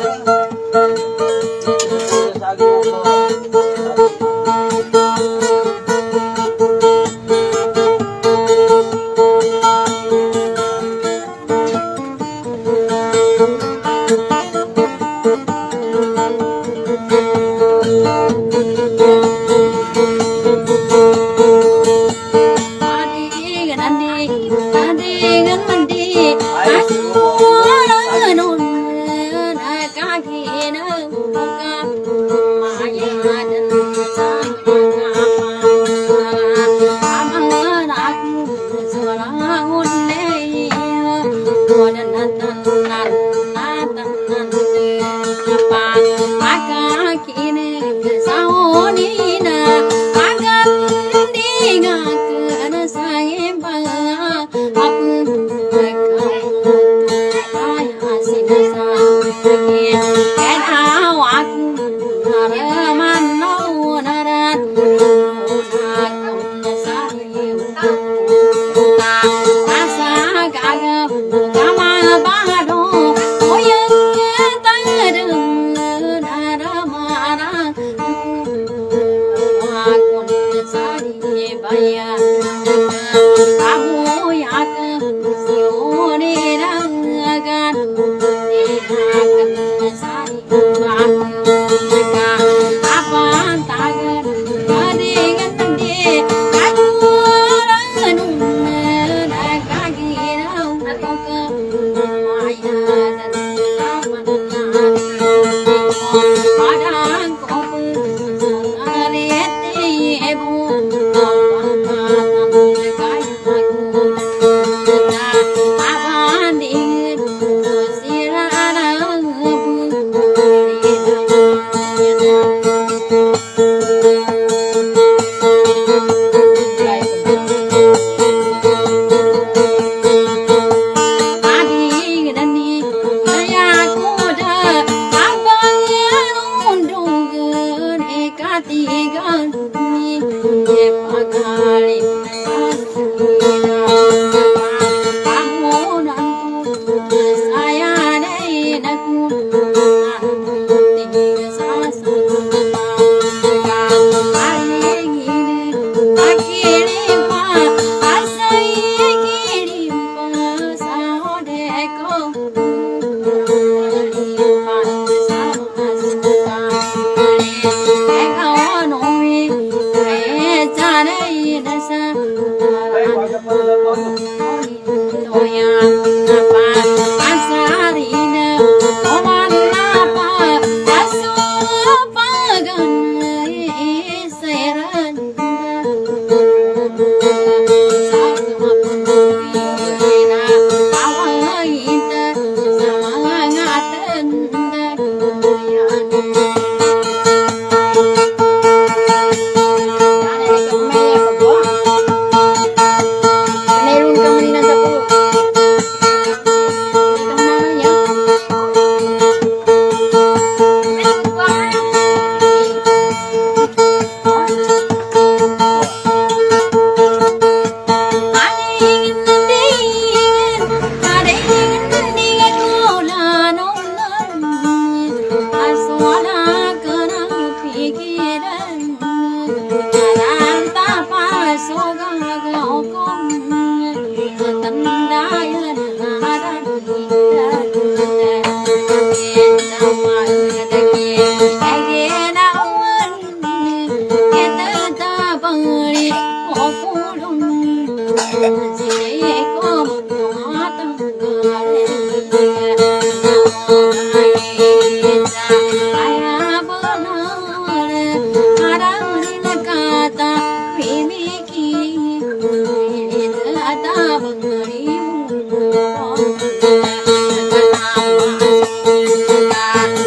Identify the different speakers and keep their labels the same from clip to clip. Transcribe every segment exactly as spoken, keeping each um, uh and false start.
Speaker 1: Hãy subscribe cho kênh Ghiền Mì Gõ để không bỏ lỡ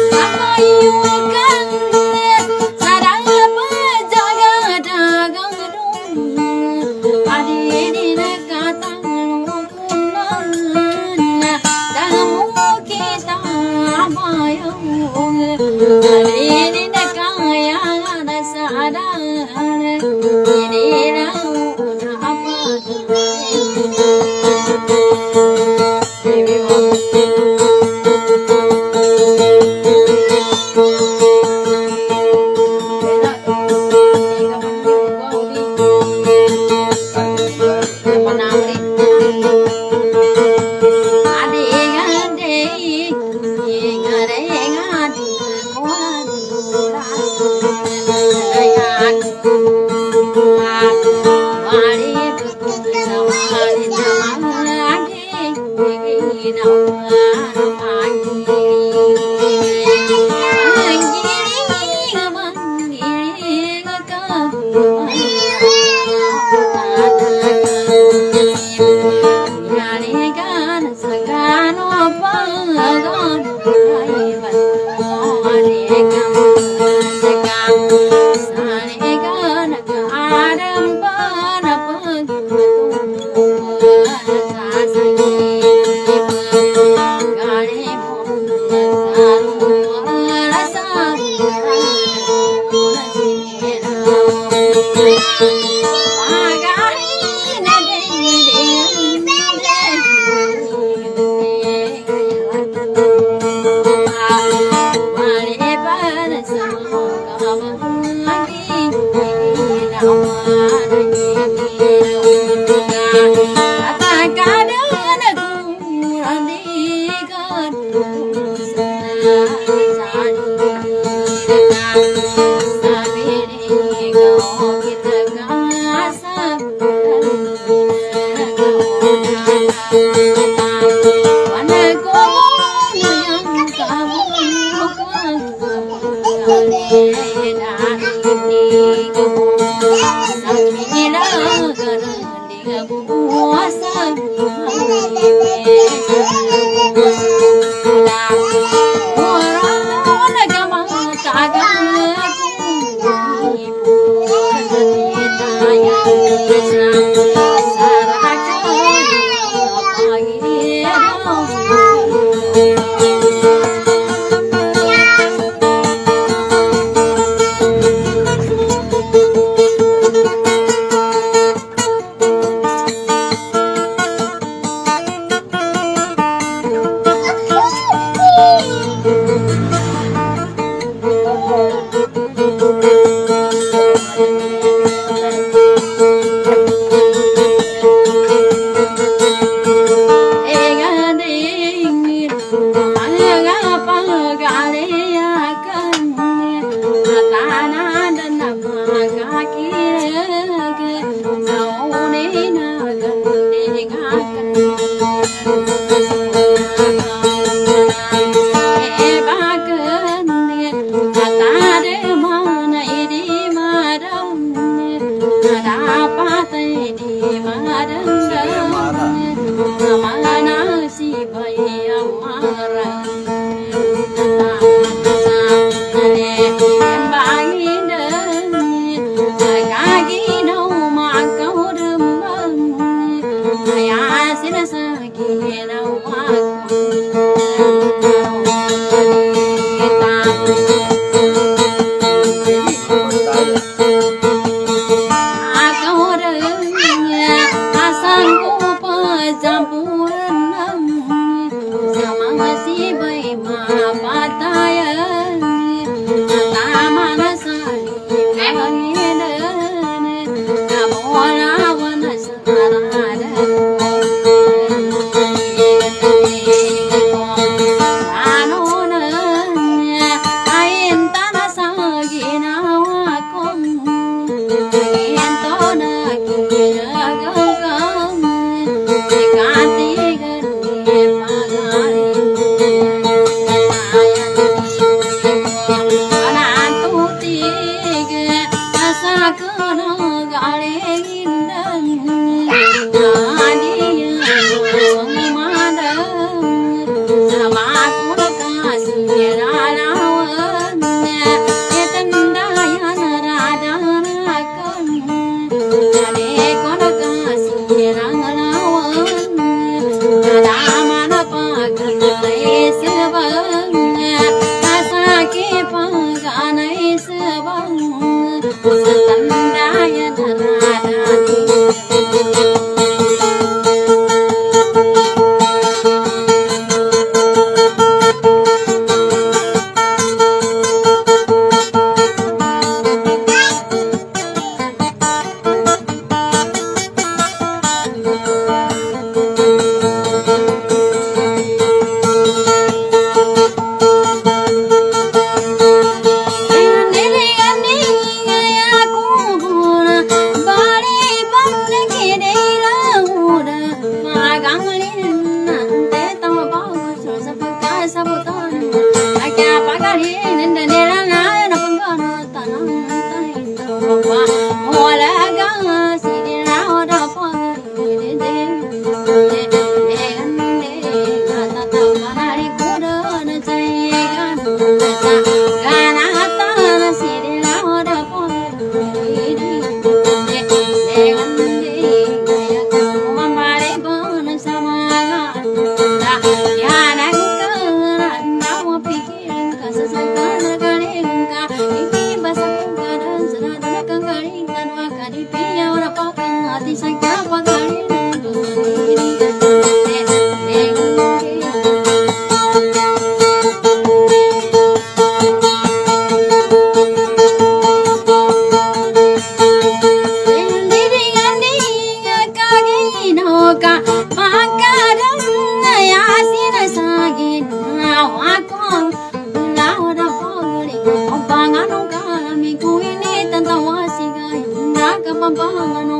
Speaker 1: Hãy subscribe cho kênh Ghiền Mì Gõ để không bỏ lỡ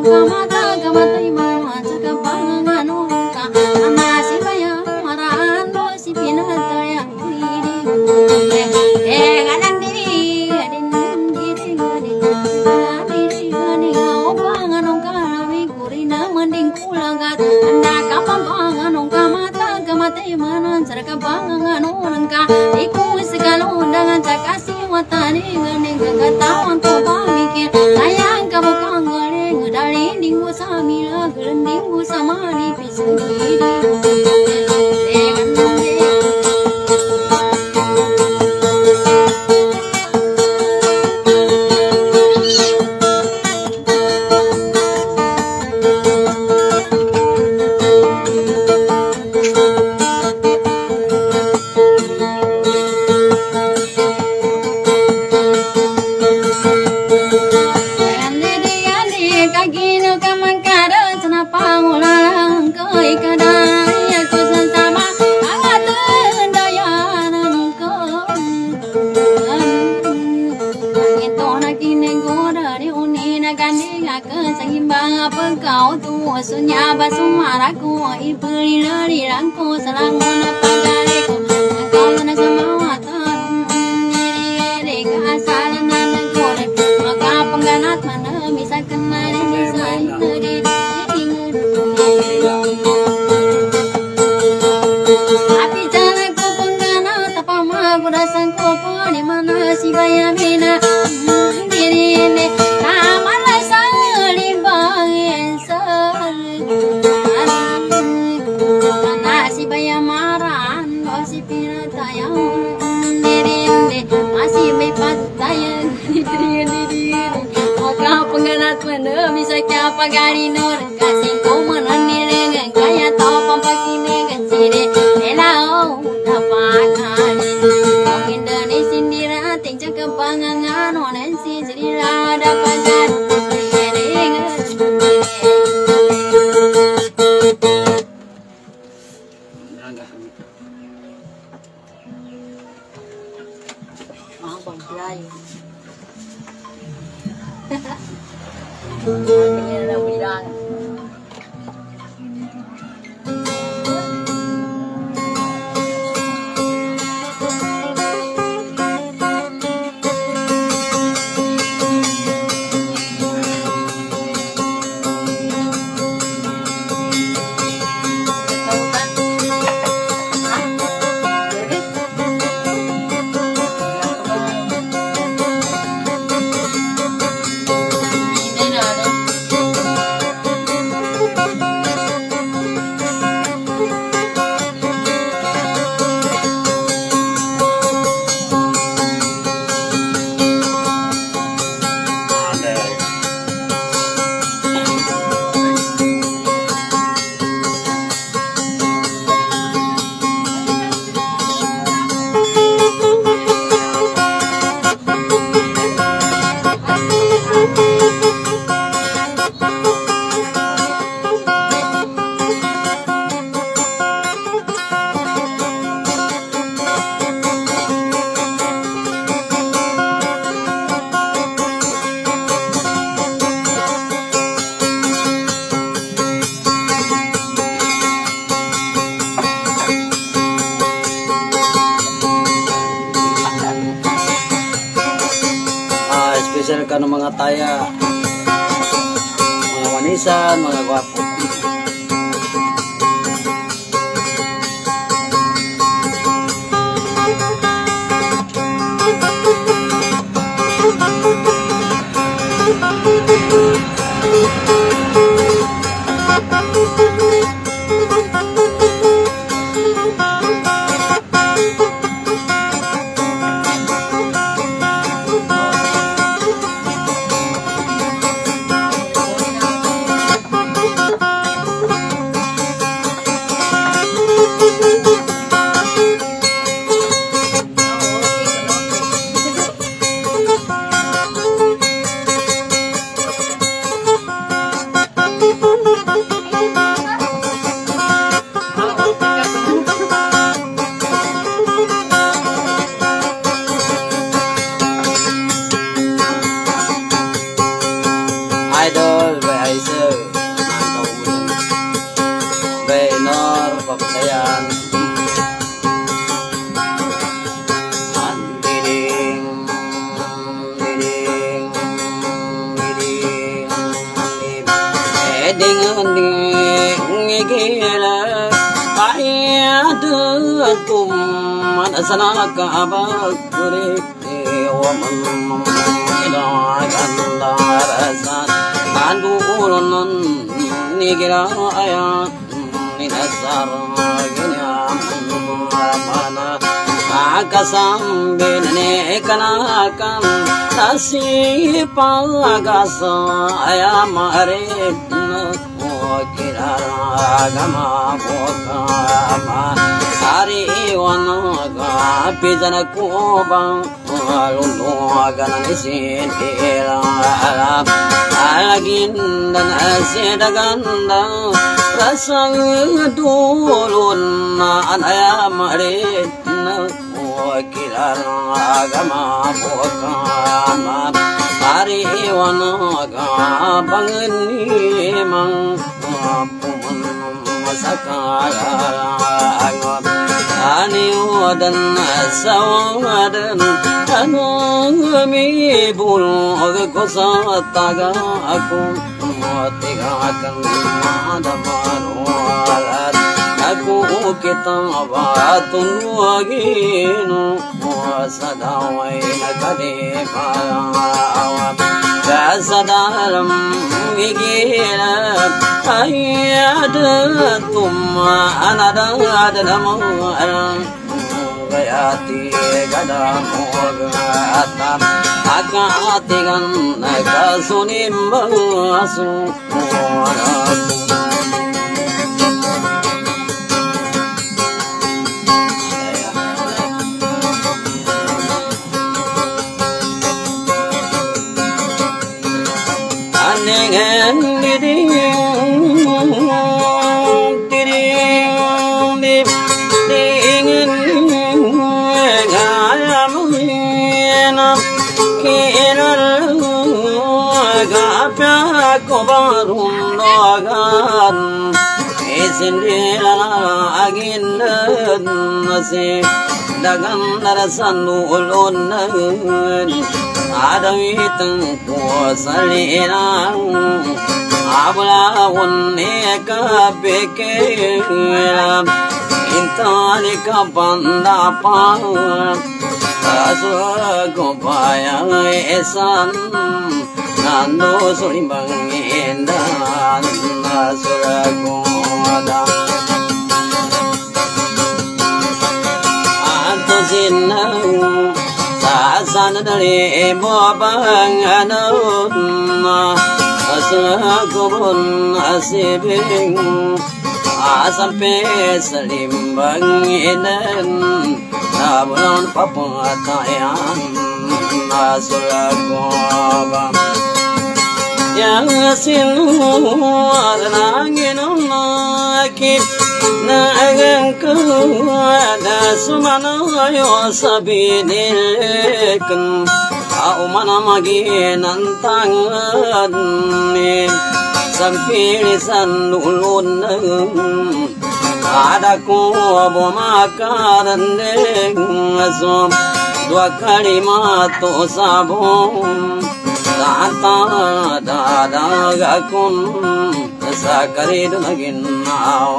Speaker 1: kamata kamata imama cakapang anu ka anasi bayang marano si pinata yang diri eh ngadan diri gadin diri gadin diri gadin opang anu kami kurina mending kulagat anda kapang anu kamata kamata imama cakapang anu ka iku segala undangan cakasi watani gadin kagatawan to pamikir sayang kamu kangen ngedalin dinggu samila gelendinggu sama ni pisendiri sunya basumaraku ibuli lari rangku salangono pagariku kau sana sama watan diri diri asalan nan kore maka pengganat mana bisa kenal bisa diri api jalanku pengganat apa mah kudasan kopo di mana si bayamina diri ini kamarlah saling bangin nasi bayamaran masih pinataya diri masih mepataya diri diri oka pengganat mana bisa siapa gari nur kasih kau menanir kaya tau pampakine kecire elau dapat mungkin dari sindira tinggal kepangangan onen si cerita dapat Kayaknya udah bilang. Spesial karena mga taya, mga wanisan, mga gwapo.
Speaker 2: tum manasana kabakure waman ida gandarasan kanduron nigira ayat ninasar ginyam mana akasam benne kanakan nasipagasa ayamare kiraragama bokama hari wanaga pijana kubang lunduagan nisin kira alagin dan asidaganda rasang dulun anayamare kiraragama bokama hari wanaga bangni mang puman masakara ani wadan sawadan anu mi bulu ko sataga aku tiga akan ada barualat aku kita batun waginu sadawai nakade awam jasadalam wigila ayada tumma anada dalam gayati gadamogata akatigan nakasunim basu Dengan diri diri dip dengan gayamina kiral gapya kobarum logan isindira agindan nasi dagan narasanul ulun adawitang puasalinang abla unne kabekela intali kabandapa asura gopaya esan nando surimbang endan asura goda anto sinau sana dari bobang anon asakubun asibing asampe salimbang inan nabulon papatayan asuragoba yang sinuar nanginom nakip naagangku ada sumanayo sabinilkan au manamagi nantangan sampirisan ulun ada ku bomakaran asum dua kalimat sabun tata dadagakun sakari dunagin nao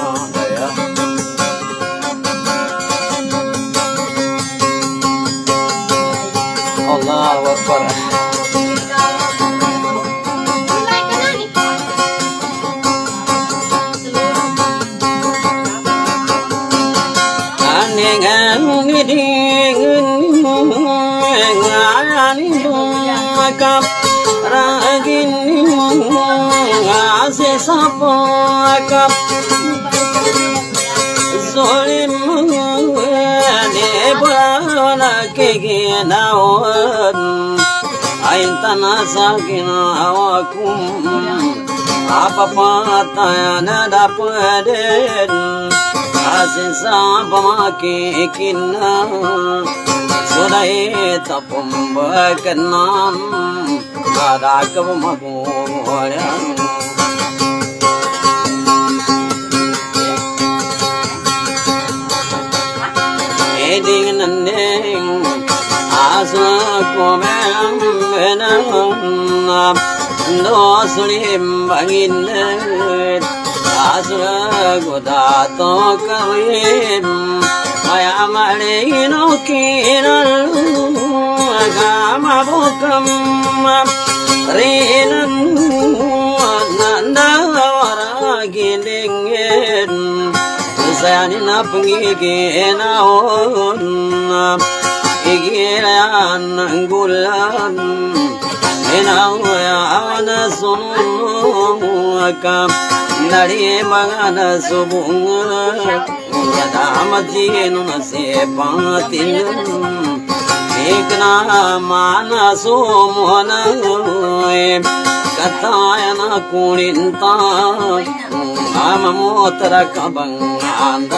Speaker 2: Allahu Akbar. Anengan ngiding ngani makap ragin ngase sapakap zolim nebana kegenawan ain tanah sakina awakum apa patayana dapaden asisa pamakikina sudai tapumbakanam adakavamagolyan eding nandeng asa komem benam do sulim bangin Asura Godato Karim Maya Marino Kiralu Agama Bokam Rinan Nanda Waragilingin Sanina Pangigina on Igiran Angulan Inawayana Sunuaka Nari Magana Subunga Yadamatin Sepatin Ikna Mana Sumona Katayana Kuninta Amamotra Kabanganda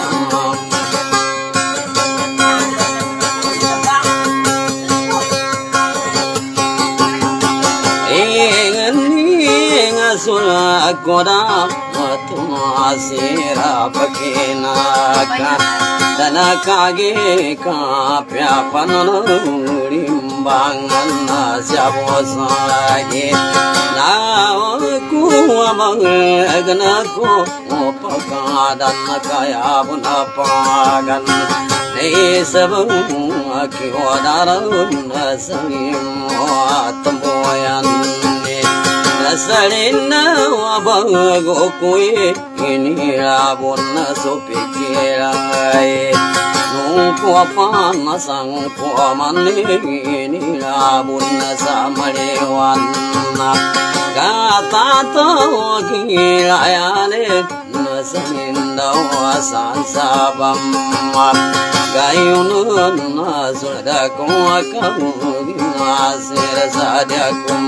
Speaker 2: Sula koda matuma sera pakenaka dana kage ka pyapanarimbanganna syabosage na ku amagana ko opakadan kaya bunapagan ne sabu akyodaran salim atmoyan Sarina wabago kue ini rabona sopikirai nungku apa masang kuamane ini rabona samarewana kata to kirayane nasaninda wasan sabam gayunun nasura kuakamu nasir sadiakum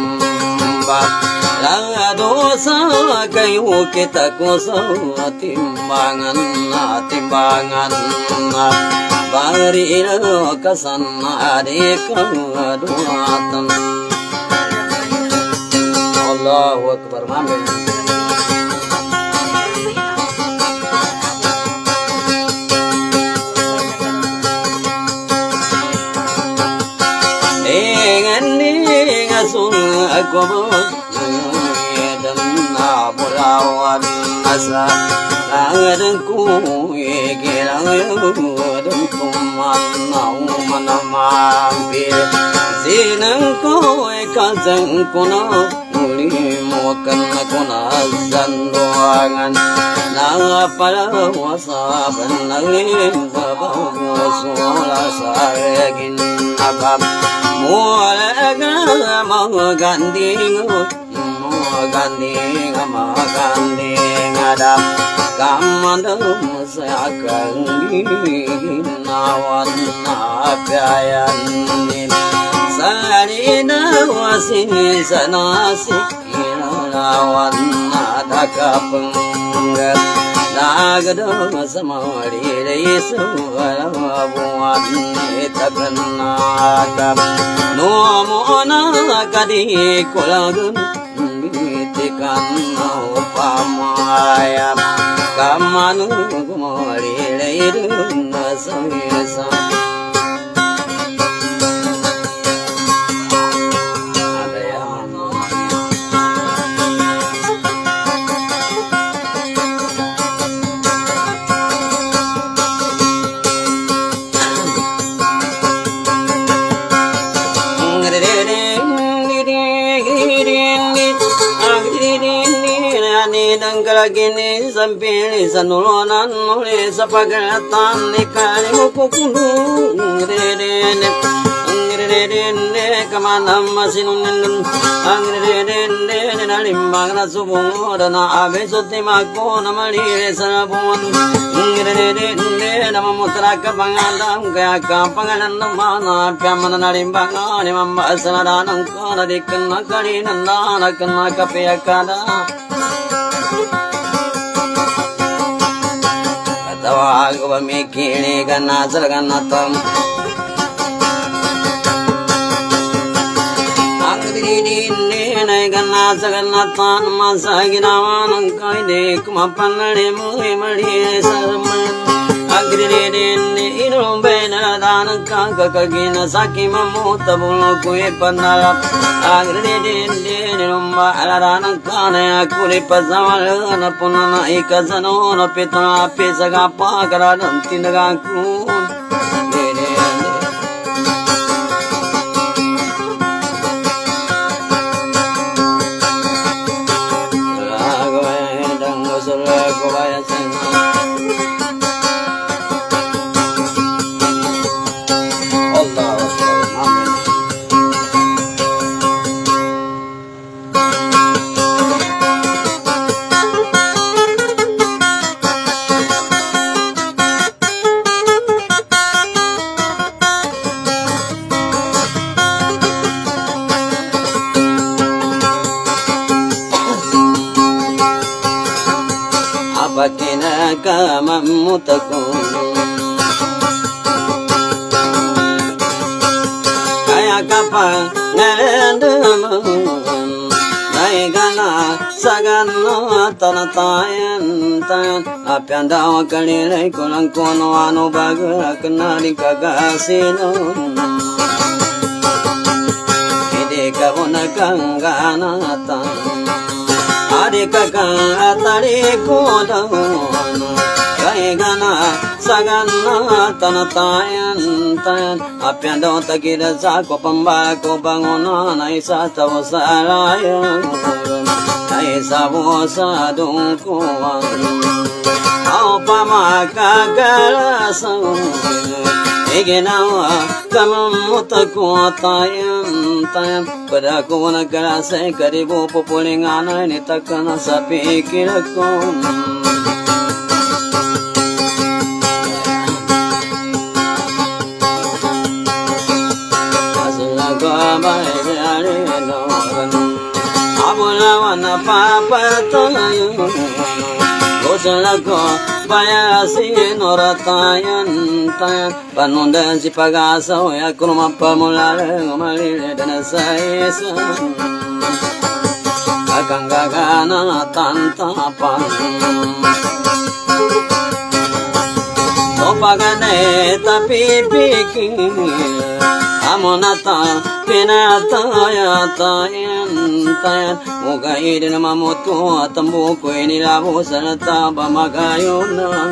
Speaker 2: La dosa kayu kita kosa timbangan timbangan bari kasan adik keduatan Allahu Akbar mamin Aku dan abulawan asa langit ku egelang dan kumanau manamampir sinang ku ekazang kuna muli mokan kuna zandoangan nangapala wasaban nangin babaw sola saragin abab Mualaga maganding maganding maganding ada kamandam sayakang ginawan napayan sarina wasin sanasi ginawan nadakapang Nagadam samari reisu alabuan itakanakam Nomona kadi kolagun bitikan upamaya Kamanu kumari reidun nasayasa Gini sampai sanulonan mulai sapagatan nikari mukukulu ngredene ngredene kemana masih nunggu ngredene nalimbang nasubung dana abe suti mako namali sarabun ngredene nama mutra kapangandam kaya kapanganan mana pyaman nalimbang ni mamba asanadan kana dikan kali nanda kana kapayakada Tawago mikili gana sarganatam Agdiri ne gana sarganatan masaginawan kai de kumapanale muhe mali sarman Agridin inum bena dan kaka kagina saki mamuta bulu kue panala. Agridin inum alaran kana kuli pazamal na punana ikazano na petona pesaga pakaran tinaga kun. Kama mutakun kaya kapa ngelendemun naigana sagana tanatayan tayan apyanda wakalile kulang kono anu baga kenari kagasino ide kabona kangana tan Adi kakang atari kodang Kaigana sagana tanatayan tayan Apyando takida sako pambako bangona Naisa tavo salayan Naisa vosa dungkuan Au pamakagalasan Iginawa kamamutakwa tayan tayan Pada ko nagkalase karibu pupulingana Nitaka na sa pikir ko Asalago maigari noran Abulawan na papatayo Asalago Bayasin oratayan tayan Panundan si pag-asaw ya kumapamulala Umalili na sa isa Kakanggagana tantapan So pagane tapipikil Amonata pinataya tayan tayan Mugay din mamuto at ang buko'y nilabo sa nataba magayunan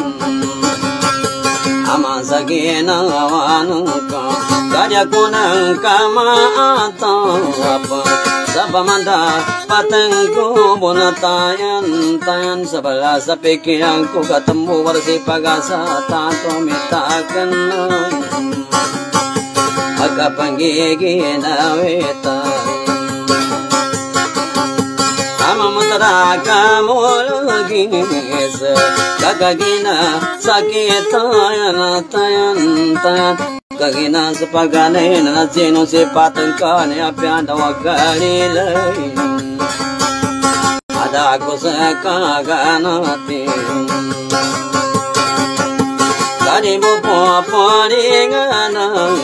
Speaker 2: Ama sa ginawan ka Kaya ko ng kamaatapa Sa pamanda pateng ko bunatayan tayan Sa bala sa pikiran ko katambuwar si pag-asa Tato mitakan na Agkapanggiginawitan Amamutaraka mulugis Kakagina sakit tayan tayan tayan Kagina sa paganayin na sino si patang ka ni apyanda wakalilay Ada ko sa kaganatin Kanibo po palingan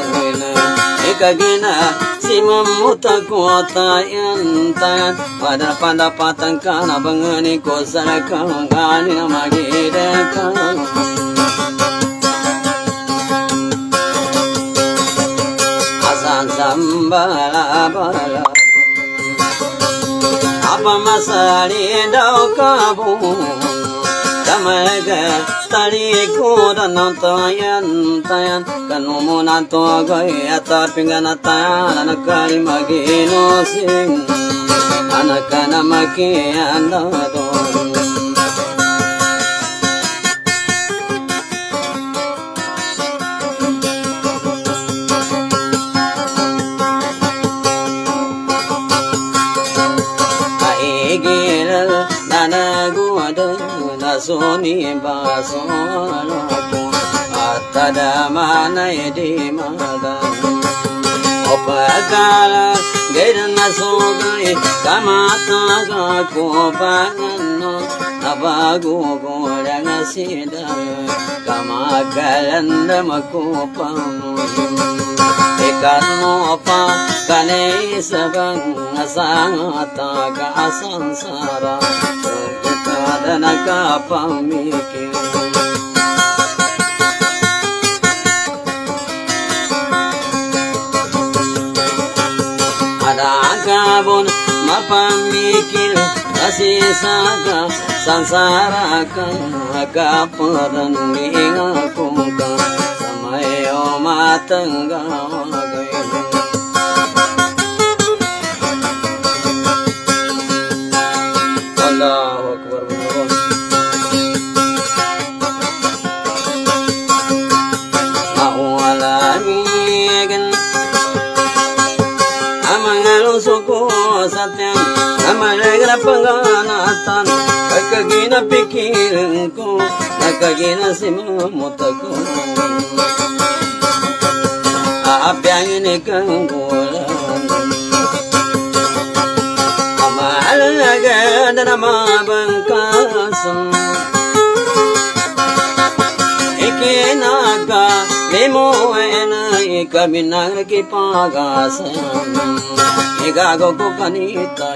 Speaker 2: Ikagina si mamuta ko tayan tayan Pada pandapatan ka na bangani ko sa nakangani na magida ka Asan sambala bala Apa masali daw ka bu Kamaga tali ko dan tayan tayan Kanumo na to agay at pingan tayan Anak ka maginosing Anak ka na makianda doon Aigil na naguwada Soni basolako atadama na edi madan opagala gedan nasogai kamata ga ko pagano nabago gorang sida kamagalan makupano ekano pa kanai sabang asangata ka sansara Kadana ka pamikir kabon mapamikir kasisaka sansaraka kaparanning akungka samayo matangga Allahu Akbar. Suku satyam amalagala panganatan kakagina pikirku kakagina simamutaku apyangini kangula amalaga dharma bangkasam ikinaga memoena ikabinaga kipagasam Igago ko kanita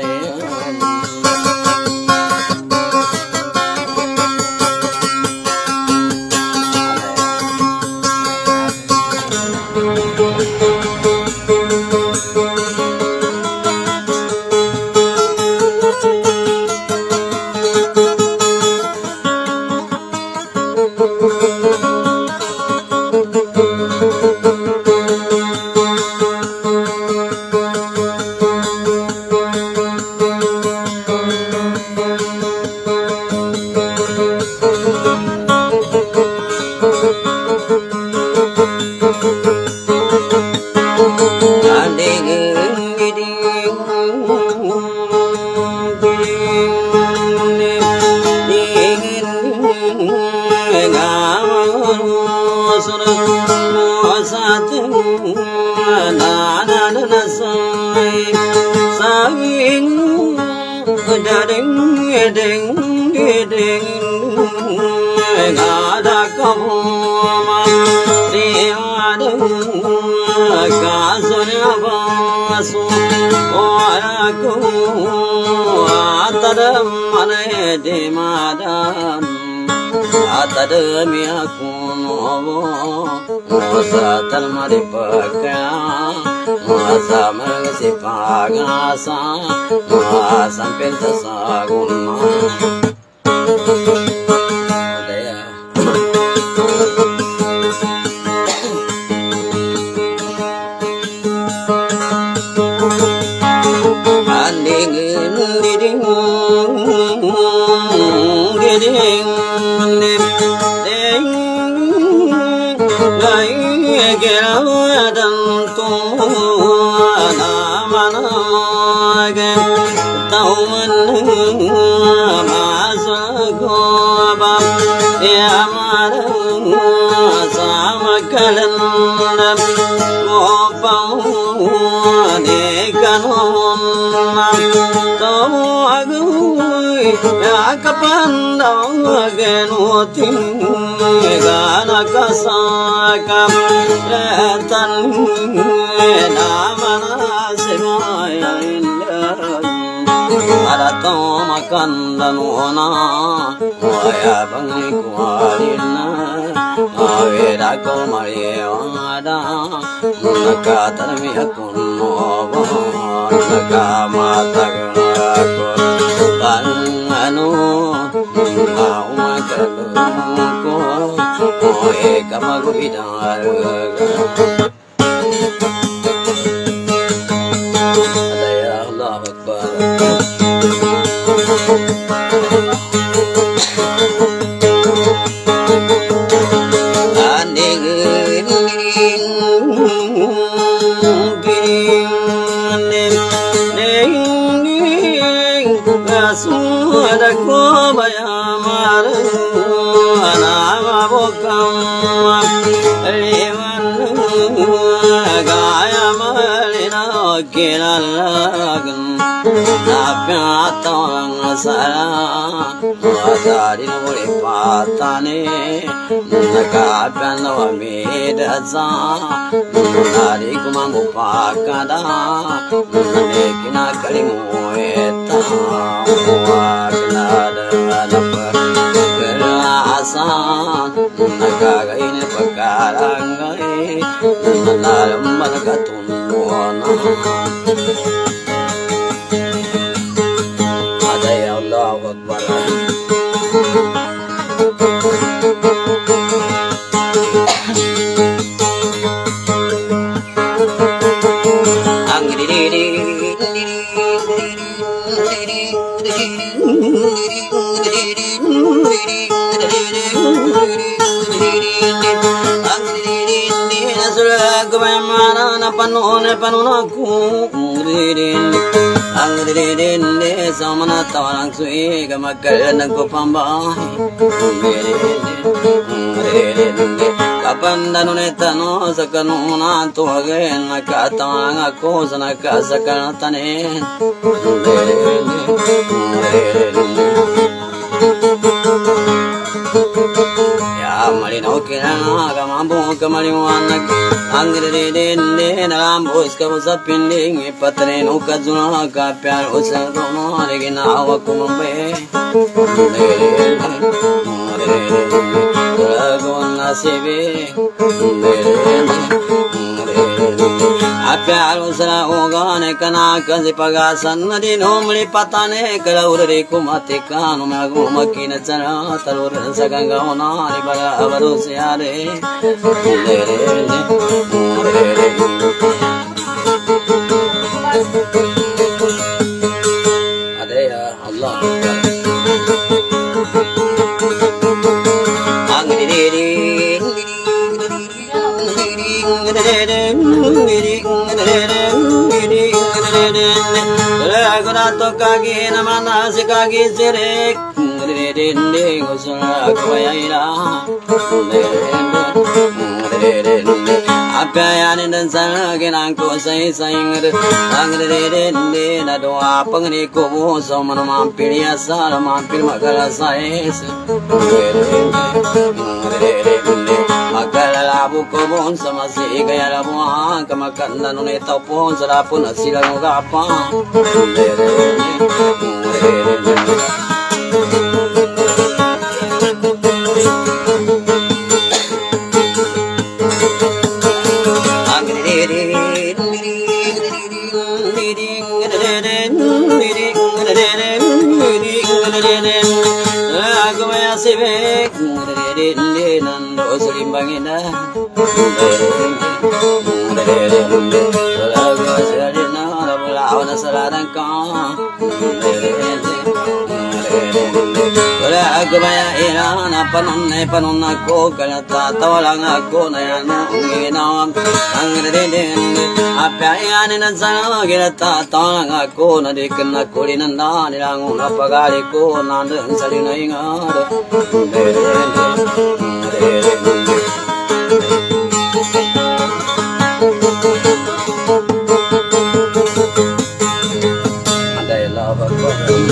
Speaker 2: Atadami aku novo, masa termari pakai, masa mengisi pagasa, masa pentas saguna. Kandanona, waya bangi kuarina, awera komariada, nakatarmi akunoba, nakamatagunako, tangano, naumakaluko, oe kamaguidaraga. Adaya Allah Akbar. Sara, Madari no patane, Nakapan no Medaza, Nari Kumamu Pakada, Nakina Kalimueta, Wakanada, Asa, Nakaga in Pakarangai, Nalam Malakatun. Kebaya panone panonaku rin angrin de samana tawalang sui gamakal nang ko pambay kapan danone tano sakanuna to again nakatang ako sa nakasakana tanen ya malinaw kinana kamambo kamaliwanag angre de de nalambos ka sa pinding ipatre no kazuna ka pyar usang no regina awakumbe dragon nasibe apyar usra ogane kana kazi pagasan nadi no mli patane kalaurre kumate kanu magu makina chana talur saganga ona ni bala avaru siare ada ya Allah to kagi namana sikagi sirek dende gosra kwaira apyayan dan sangen ko sai saing angre dende na do apangni ko bo soman mampiriya sar mampir magala sai magala labu ko bon samasi gaya labu kamakan nanune topon sarapun asilang gapa Kebaya irana panonne panonna ko kalata tawalang ako na yano nginaw angre dende apyayan na sana gilata tawalang ako na diken na kulinanda nilang napagali ko nandang salina ingaro andai lava ko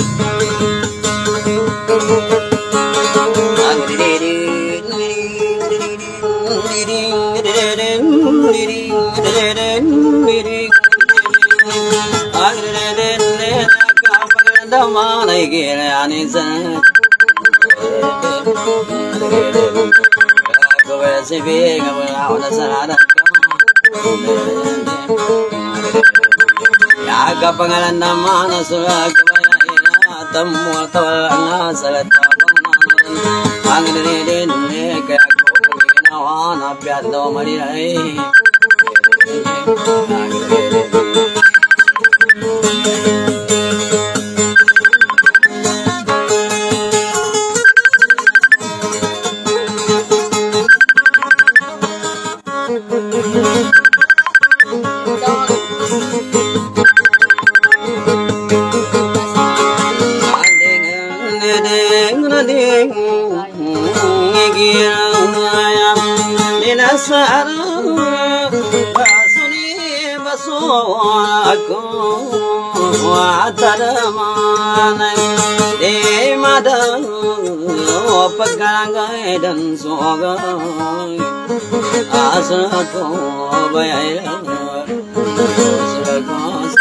Speaker 2: Damana gile anisan, kau sebi kau lawan sarada. Ya kapangalan damana surat kebaya ina temu tawalana salat bangunan. Angin dende kaya kau ginawan apiat do marirai. Pagkalanggay dan sogay asa ko bayay asa ko